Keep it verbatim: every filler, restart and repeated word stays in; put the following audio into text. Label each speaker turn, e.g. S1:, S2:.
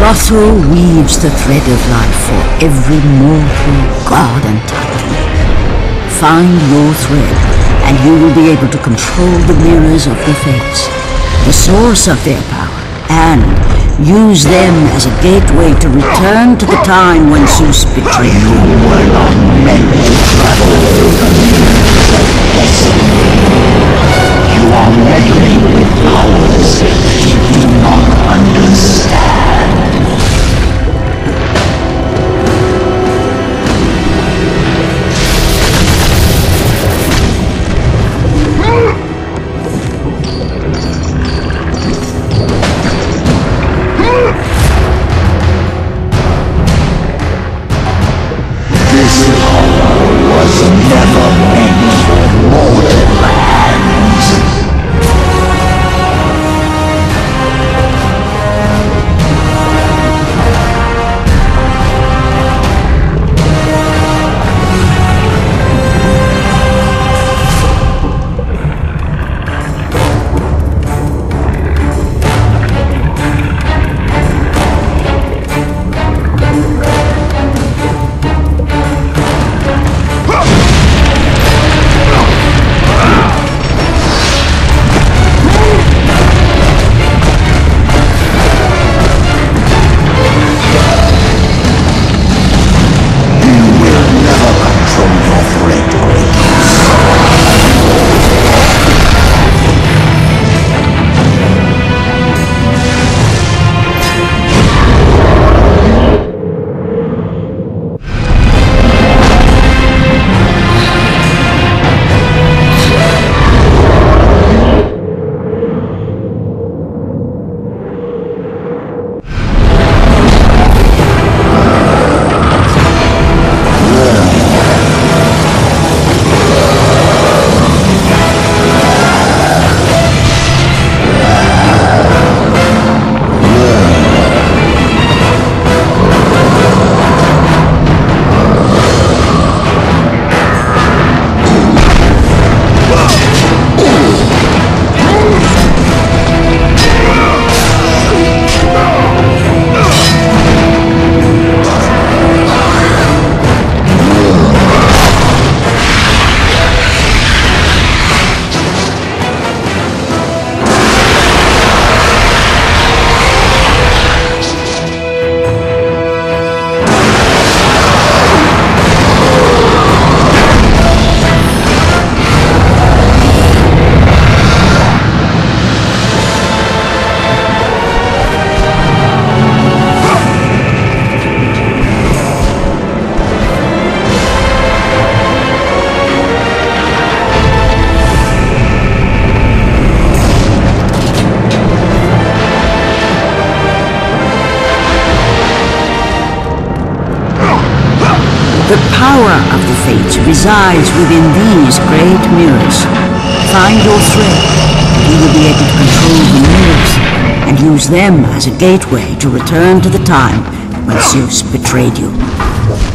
S1: Clotho weaves the thread of life for every mortal, god and titan. Find your thread, and you will be able to control the mirrors of the fates, the source of their power, and use them as a gateway to return to the time when Zeus betrayed you.
S2: You were not meant to travel through the mirrors of destiny. You are meddling with powers that you do not understand.
S1: The power of the fates resides within these great mirrors. Find your thread, and you will be able to control the mirrors, and use them as a gateway to return to the time when Zeus betrayed you.